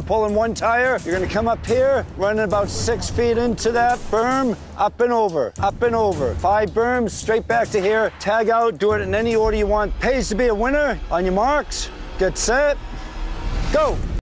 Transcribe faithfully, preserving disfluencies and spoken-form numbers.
pulling one tire. You're gonna come up here, running about six feet into that berm, up and over, up and over. Five berms, straight back to here. Tag out, do it in any order you want. Pays to be a winner. On your marks, get set, go.